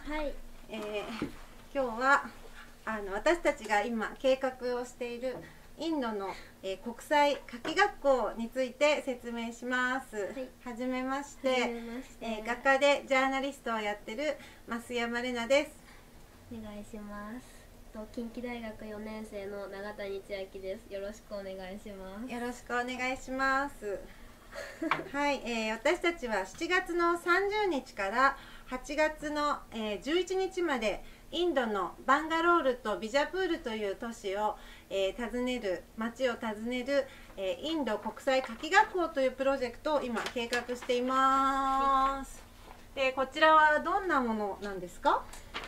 はい、 今日は私たちが今計画をしているインドの、国際夏季学校について説明します。はじめまして、画家でジャーナリストをやってる増山玲奈です。 お願いします。近畿大学4年生の永谷千秋です。よろしくお願いします。 よろしくお願いします。はい、私たちは7月の30日から8月の、11日までインドのバンガロールとビジャプールという都市を、町を訪ねる、インド国際夏季学校というプロジェクトを今計画しています。でこちらはどんなものなんですか？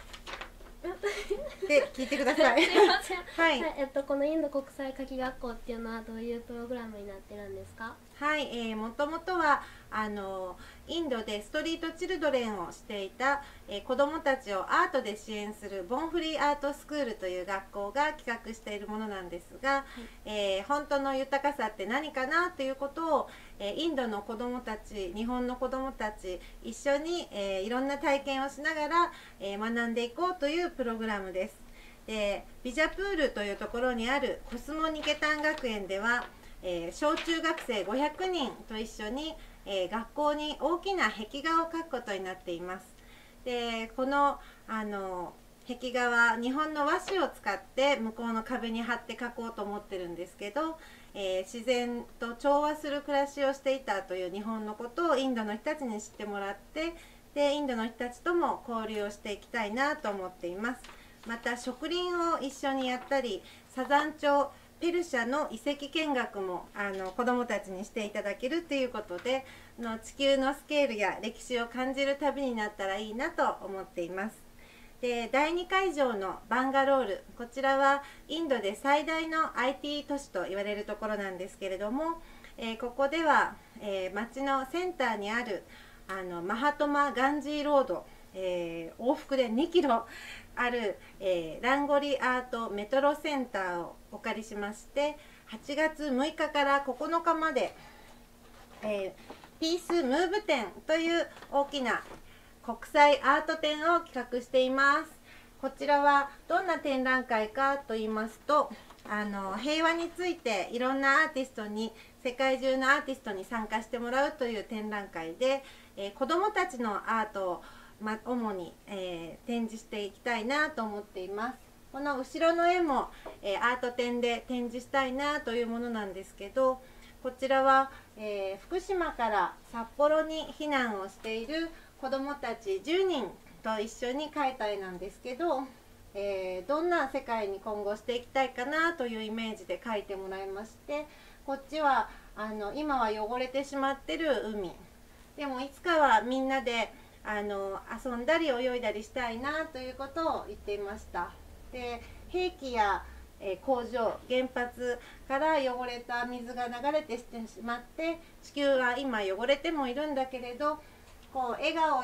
で聞いてください。 すいません。 はい、 このインド国際夏季学校っていうのはどういうプログラムになってるんですか？ はい、もともとはインドでストリートチルドレンをしていた、子どもたちをアートで支援するボンフリーアートスクールという学校が企画しているものなんですが、本当の豊かさって何かなということを、インドの子どもたち、日本の子どもたち一緒に、いろんな体験をしながら、学んでいこうというプログラムです。ビジャプールというところにあるコスモニケタン学園では小中学生500人と一緒に、学校に大きな壁画を描くことになっています。でこの壁画は日本の和紙を使って向こうの壁に貼って描こうと思ってるんですけど、自然と調和する暮らしをしていたという日本のことをインドの人たちに知ってもらって、でインドの人たちとも交流をしていきたいなと思っています。また植林を一緒にやったり、サザン朝ペルシャの遺跡見学も子どもたちにしていただけるということで、地球のスケールや歴史を感じる旅になったらいいなと思っています。で第2会場のバンガロール、こちらはインドで最大の IT 都市と言われるところなんですけれども、ここでは、街のセンターにあるマハトマ・ガンジーロード、往復で2キロある、ランゴリアートメトロセンターをお借りしまして、8月6日から9日まで、ピースムーブ展という大きな国際アート展を企画しています。こちらはどんな展覧会かと言いますと、平和についていろんなアーティストに、世界中のアーティストに参加してもらうという展覧会で、子どもたちのアートを主に、展示していきたいなと思っています。この後ろの絵も、アート展で展示したいなというものなんですけど、こちらは、福島から札幌に避難をしている子どもたち10人と一緒に描いた絵なんですけど、どんな世界に今後していきたいかなというイメージで描いてもらいまして、こっちは今は汚れてしまってる海でもいつかはみんなで遊んだり泳いだりしたいなということを言っていました。で兵器や、工場、原発から汚れた水が流れてしてしまって、地球は今汚れてもいるんだけれど、こう笑顔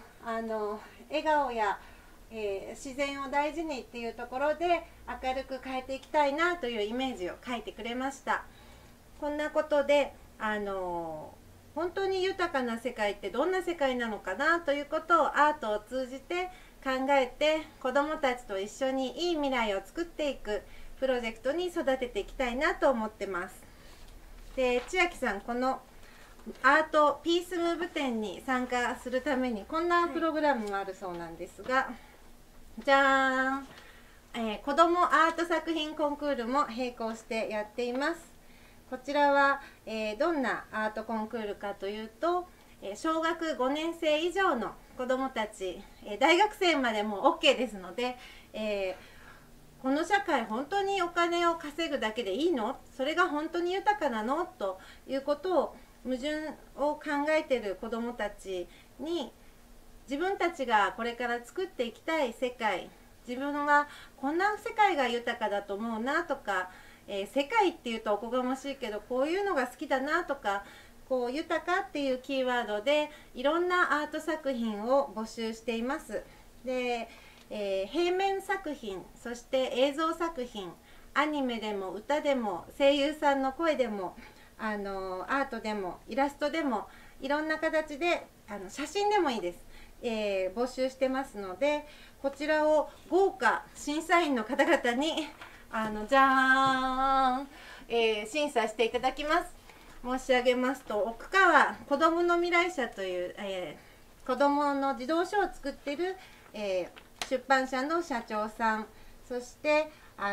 や自然を大事にっていうところで明るく変えていきたいなというイメージを描いてくれました。こんなことで本当に豊かな世界ってどんな世界なのかなということをアートを通じて考えて、子どもたちと一緒にいい未来を作っていくプロジェクトに育てていきたいなと思ってます。で千秋さん、このアートピースムーブ展に参加するためにこんなプログラムもあるそうなんですが、じゃーん、子どもアート作品コンクールも並行してやっています。こちらは、どんなアートコンクールかというと、小学5年生以上の子どもたち、大学生までも OK ですので、この社会本当にお金を稼ぐだけでいいの？それが本当に豊かなの？ということを矛盾を考えている子どもたちに、自分たちがこれから作っていきたい世界、自分はこんな世界が豊かだと思うなとか、世界っていうとおこがましいけどこういうのが好きだなとか、こう豊かっていうキーワードでいろんなアート作品を募集しています。で、平面作品、そして映像作品、アニメでも歌でも声優さんの声でもアートでもイラストでもいろんな形で写真でもいいです。 募集してますので、こちらを豪華審査員の方々にじゃーん、審査していただきます。申し上げますと、奥川子どもの未来社という、子どもの児童書を作っている、出版社の社長さん、そして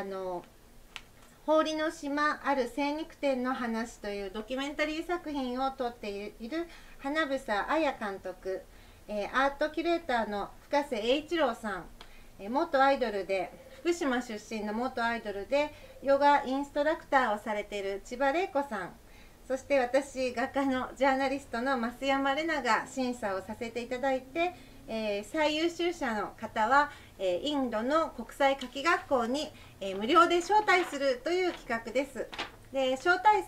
氷の島ある精肉店の話というドキュメンタリー作品を撮っている花房彩監督、アートキュレーターの深瀬栄一郎さん、元アイドルで福島出身の元アイドルでヨガインストラクターをされている千葉玲子さん、そして私画家のジャーナリストの増山玲奈が審査をさせていただいて、最優秀者の方は、インドの国際夏季学校に、無料で招待するという企画です。で招待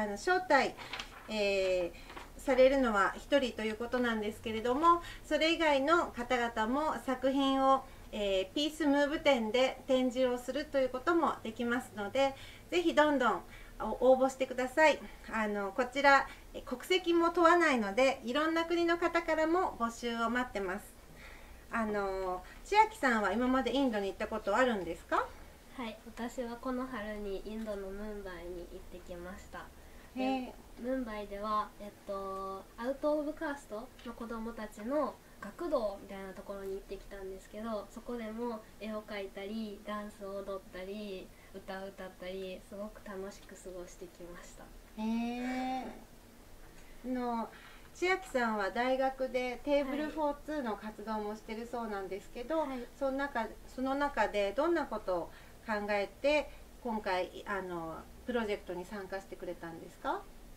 されるのは1人ということなんですけれども、それ以外の方々も作品を、ピースムーブ展で展示をするということもできますので、ぜひどんどん応募してください。こちら国籍も問わないので、いろんな国の方からも募集を待ってます。千秋さんは今までインドに行ったことあるんですか？ はい、私はこの春にインドのムンバイに行ってきました。ムンバイでは、アウト・オブ・カーストの子どもたちの学童みたいなところに行ってきたんですけど、そこでも絵を描いたりダンスを踊ったり歌を歌ったり、すごく楽しく過ごしてきました。 千秋さんは大学でテーブルフォー2の活動もしてるそうなんですけど、その中でどんなことを考えて今回プロジェクトに参加してくれたんですか？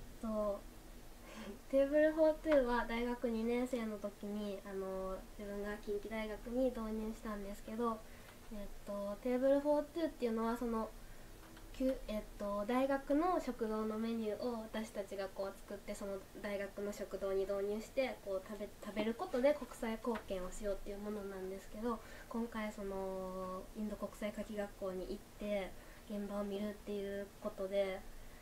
テーブルフォー2は大学2年生の時に自分が近畿大学に導入したんですけど、テーブルフォー2っていうのはその大学の食堂のメニューを私たちがこう作って、その大学の食堂に導入してこう食べることで国際貢献をしようっていうものなんですけど、今回そのインド国際夏季学校に行って現場を見るっていうことで、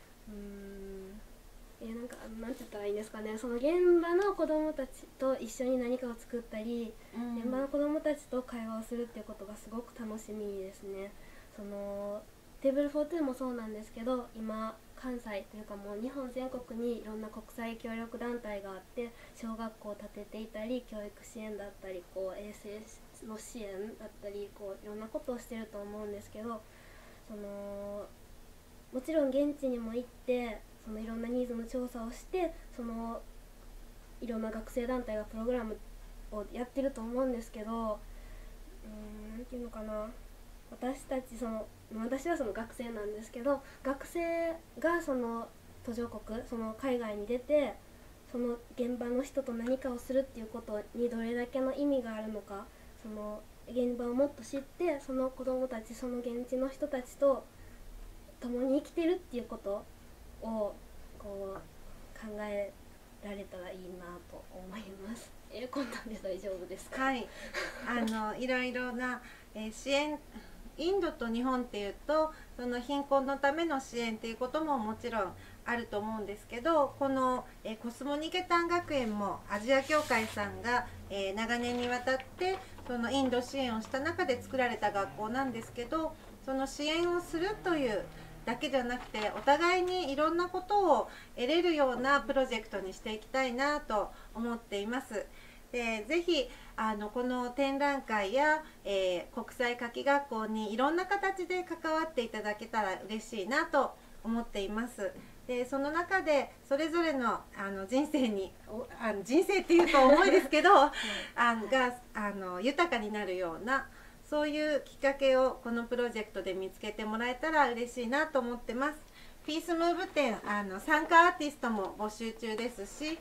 なんて言ったらいいんですかね、その現場の子どもたちと一緒に何かを作ったり、現場の子どもたちと会話をするっていうことがすごく楽しみですね。テーブルフォー2もそうなんですけど、今関西というかもう日本全国にいろんな国際協力団体があって、小学校を建てていたり教育支援だったり衛生の支援だったりいろんなことをしてると思うんですけど、もちろん現地にも行っていろんなニーズの調査をして、いろんな学生団体がプログラムをやってると思うんですけど、なんていうのかな、私はその学生なんですけど、学生が途上国海外に出てその現場の人と何かをするっていうことにどれだけの意味があるのか、現場をもっと知って、その子どもたち、その現地の人たちと共に生きてるっていうことを考えられたらいいなと思います。こんなんで大丈夫ですか？ はい、いろいろな、支援、インドと日本っていうとその貧困のための支援っていうことももちろんあると思うんですけど、この、コスモニケタン学園もアジア協会さんが、長年にわたってそのインド支援をした中で作られた学校なんですけど、その支援をするというだけじゃなくて、お互いにいろんなことを得れるようなプロジェクトにしていきたいなと思っています。でぜひこの展覧会や、国際夏季学校にいろんな形で関わっていただけたら嬉しいなと思っています。でその中でそれぞれの人生っていうと重いですけどが豊かになるような、そういうきっかけをこのプロジェクトで見つけてもらえたら嬉しいなと思ってます。ピースムーブ展参加アーティストも募集中ですし、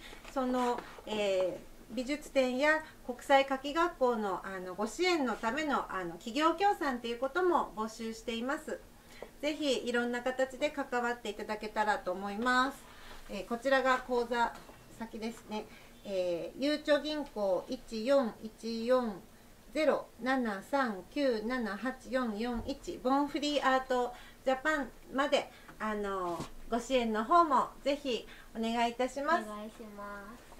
美術展や国際夏季学校のご支援のための企業協賛ということも募集しています。ぜひいろんな形で関わっていただけたらと思います。こちらが口座先ですね。ゆうちょ銀行1414-073978441ボンフリーアートジャパンまでご支援の方もぜひお願いいたします。 お願いします。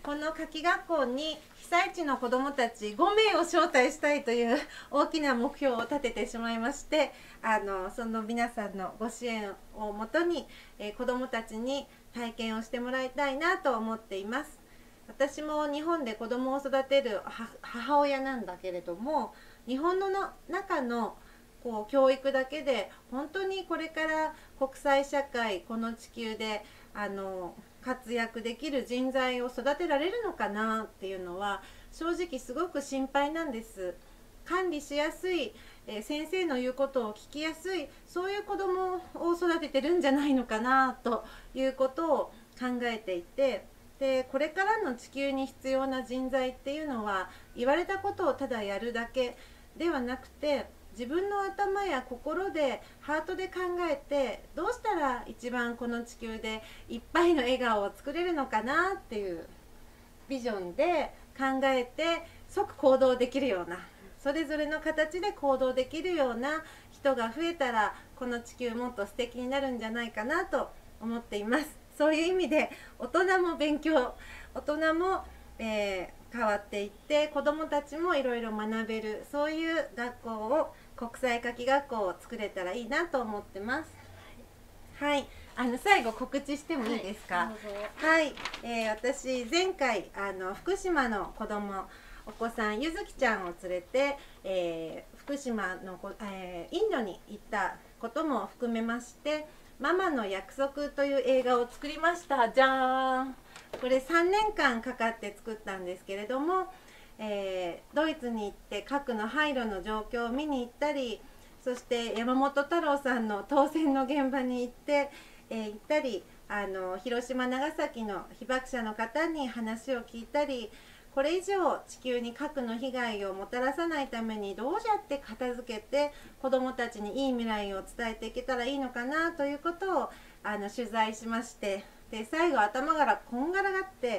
この夏季学校に被災地の子どもたち5名を招待したいという大きな目標を立ててしまいまして、その皆さんのご支援をもとに、子どもたちに体験をしてもらいたいなと思っています。私も日本で子どもを育てる母親なんだけれども、日本の中の教育だけで本当にこれから国際社会、この地球で活躍できる人材を育てられるのかなっていうのは正直すごく心配なんです。管理しやすい、先生の言うことを聞きやすい、そういう子どもを育ててるんじゃないのかなということを考えていて、でこれからの地球に必要な人材っていうのは言われたことをただやるだけではなくて、自分の頭や心でハートで考えて、どうしたら一番この地球でいっぱいの笑顔を作れるのかなっていうビジョンで考えて、即行動できるような、それぞれの形で行動できるような人が増えたら、この地球もっと素敵になるんじゃないかなと思っています。そういう意味で大人も勉強、大人も、変わっていって、子どもたちもいろいろ学べる、そういう学校を、国際夏季学校を作れたらいいなと思ってます。はい、最後告知してもいいですか？はい、私前回福島のお子さんゆずきちゃんを連れて、福島のインドに行ったことも含めまして、ママの約束という映画を作りました。じゃーん。これ3年間かかって作ったんですけれども、ドイツに行って核の廃炉の状況を見に行ったり、そして山本太郎さんの当選の現場に行ったり、広島長崎の被爆者の方に話を聞いたり、これ以上地球に核の被害をもたらさないためにどうやって片付けて子どもたちにいい未来を伝えていけたらいいのかなということを取材しまして、で最後頭からこんがらがって、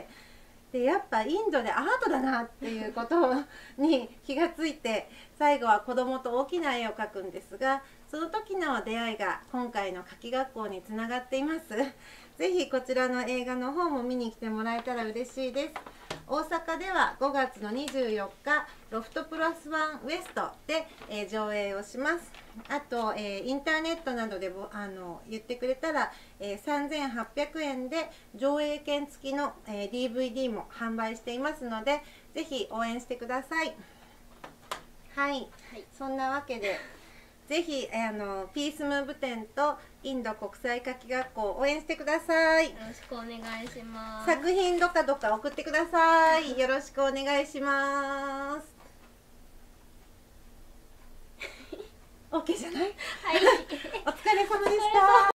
でやっぱインドでアートだなっていうことに気がついて、最後は子どもと大きな絵を描くんですが、その時の出会いが今回の夏季学校につながっています。ぜひこちらの映画の方も見に来てもらえたら嬉しいです。大阪では5月の24日ロフトプラスワンウエストで、上映をします。あと、インターネットなどで言ってくれたら、3800円で上映券付きの、DVD も販売していますので、ぜひ応援してください。はい、そんなわけでぜひピースムーブ展とインド国際夏季学校を応援してください。 よろしくお願いします。 作品どか送ってください。よろしくお願いします。OK じゃない？ はい